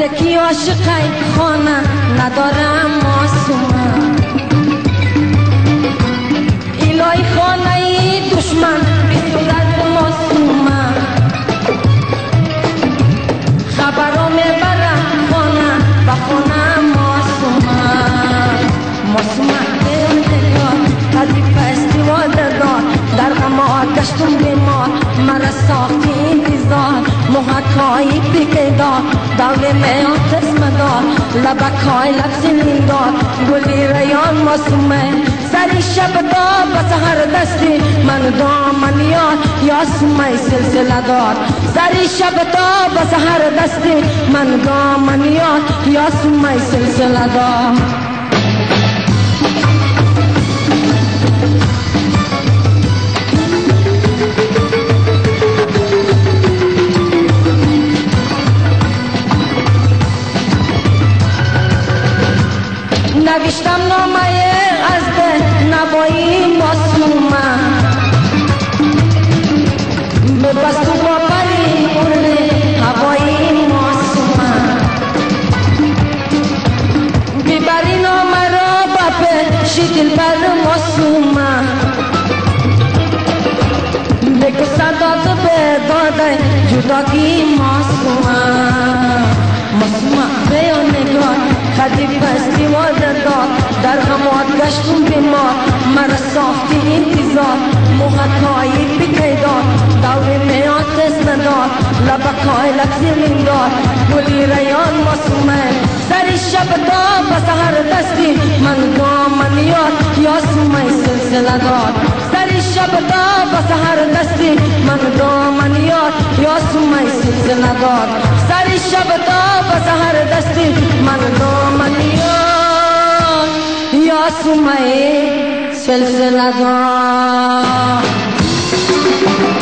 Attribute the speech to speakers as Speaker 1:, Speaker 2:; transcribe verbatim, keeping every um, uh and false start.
Speaker 1: کی عاشقی خانه ندارم معصومه الهی خانه دشمن بی صورت معصومه خبرو میبرم خانه و خانه معصومه معصومه نگار قدی فستیوال دار در غم گشتم بیمار مرا ساختی انتظار محکایی بیقیدار دوله می آتش مدار لبکای لبزی لیندار گلی ریان معصومه سری شب دا و سهر دستی من دامن یار یاسومه سلسله دار سری شب دا و سهر دستی من دامن یار یاسومه سلسله دار نوشتم نامه از به نوایی معصومه ببستو با پری برده هوایی معصومه بیبری نامه را با پیشی دل بر معصومه بگو صدا به داده جداگی معصومه معصومه بیا نگاه خدی بستی داد در غمات گشتم بیمار مرا ساختی انتظار محکایی بیقیدار دوری می آتش ندار لبکای لبزی لیندار گلی ریان معصومه سری شب دا و سهر دستی من دامن یار یاسومه سلسله دار سری شب دا و سهر دستی من دامن یار یاسومه سلسله دار سری شب دا و سهر دستی من دامن یار یاسومه سلسله دار